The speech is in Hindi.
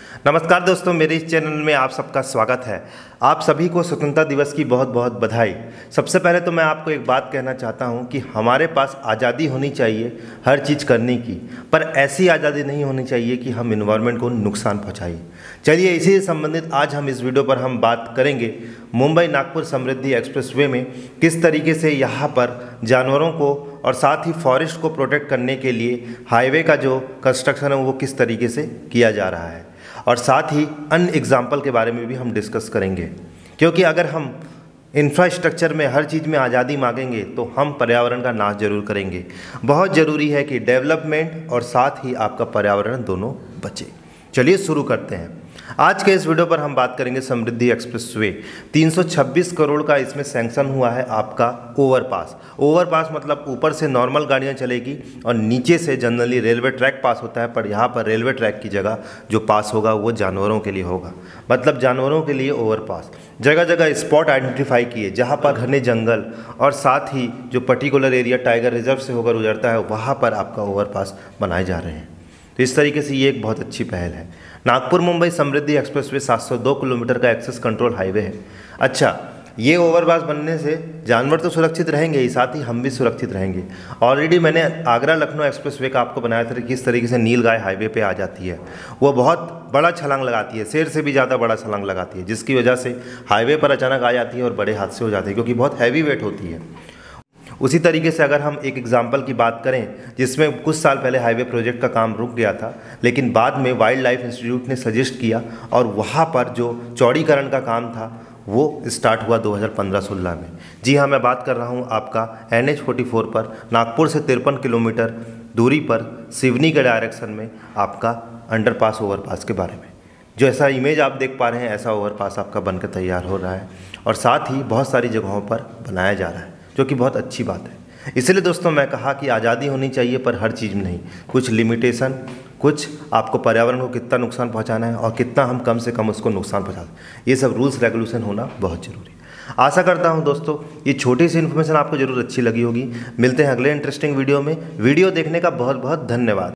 नमस्कार दोस्तों, मेरे इस चैनल में आप सबका स्वागत है। आप सभी को स्वतंत्रता दिवस की बहुत बहुत बधाई। सबसे पहले तो मैं आपको एक बात कहना चाहता हूं कि हमारे पास आज़ादी होनी चाहिए हर चीज़ करने की, पर ऐसी आज़ादी नहीं होनी चाहिए कि हम इन्वायरमेंट को नुकसान पहुंचाइए। चलिए, इसी से संबंधित आज हम इस वीडियो पर हम बात करेंगे मुंबई नागपुर समृद्धि एक्सप्रेसवे में किस तरीके से यहाँ पर जानवरों को और साथ ही फॉरेस्ट को प्रोटेक्ट करने के लिए हाईवे का जो कंस्ट्रक्शन है वो किस तरीके से किया जा रहा है, और साथ ही अन्य एग्जाम्पल के बारे में भी हम डिस्कस करेंगे। क्योंकि अगर हम इंफ्रास्ट्रक्चर में हर चीज़ में आज़ादी मांगेंगे तो हम पर्यावरण का नाश जरूर करेंगे। बहुत ज़रूरी है कि डेवलपमेंट और साथ ही आपका पर्यावरण दोनों बचे। चलिए शुरू करते हैं। आज के इस वीडियो पर हम बात करेंगे समृद्धि एक्सप्रेसवे। 326 करोड़ का इसमें सैंक्शन हुआ है आपका ओवरपास। ओवरपास मतलब ऊपर से नॉर्मल गाड़ियां चलेगी और नीचे से जनरली रेलवे ट्रैक पास होता है, पर यहाँ पर रेलवे ट्रैक की जगह जो पास होगा वो जानवरों के लिए होगा, मतलब जानवरों के लिए ओवरपास। जगह जगह स्पॉट आइडेंटिफाई किए जहाँ पर घने जंगल और साथ ही जो पर्टिकुलर एरिया टाइगर रिजर्व से होकर गुजरता है वहाँ पर आपका ओवरपास बनाए जा रहे हैं। तो इस तरीके से ये एक बहुत अच्छी पहल है। नागपुर मुंबई समृद्धि एक्सप्रेसवे 702 किलोमीटर का एक्सेस कंट्रोल हाईवे है। अच्छा, ये ओवरपास बनने से जानवर तो सुरक्षित रहेंगे ही, साथ ही हम भी सुरक्षित रहेंगे। ऑलरेडी मैंने आगरा लखनऊ एक्सप्रेसवे का आपको बनाया था कि किस तरीके से नील गाय हाईवे पे आ जाती है। वो बहुत बड़ा छलांग लगाती है, शेर से भी ज़्यादा बड़ा छलांग लगाती है, जिसकी वजह से हाईवे पर अचानक आ जाती है और बड़े हादसे हो जाते हैं, क्योंकि बहुत हैवी वेट होती है। उसी तरीके से अगर हम एक एग्जाम्पल की बात करें, जिसमें कुछ साल पहले हाईवे प्रोजेक्ट का काम रुक गया था, लेकिन बाद में वाइल्ड लाइफ इंस्टीट्यूट ने सजेस्ट किया और वहाँ पर जो चौड़ीकरण का काम था वो स्टार्ट हुआ 2015-16 में। जी हाँ, मैं बात कर रहा हूँ आपका NH-44 पर नागपुर से 53 किलोमीटर दूरी पर सिवनी के डायरेक्शन में आपका अंडरपास ओवरपास के बारे में। जो ऐसा इमेज आप देख पा रहे हैं, ऐसा ओवरपास आपका बनकर तैयार हो रहा है और साथ ही बहुत सारी जगहों पर बनाया जा रहा है, जो कि बहुत अच्छी बात है। इसलिए दोस्तों मैं कहा कि आज़ादी होनी चाहिए, पर हर चीज़ में नहीं, कुछ लिमिटेशन, कुछ आपको पर्यावरण को कितना नुकसान पहुंचाना है और कितना हम कम से कम उसको नुकसान पहुंचा सकते हैं, ये सब रूल्स रेगुलेशन होना बहुत ज़रूरी है। आशा करता हूं दोस्तों ये छोटी सी इन्फॉर्मेशन आपको ज़रूर अच्छी लगी होगी। मिलते हैं अगले इंटरेस्टिंग वीडियो में। वीडियो देखने का बहुत बहुत धन्यवाद।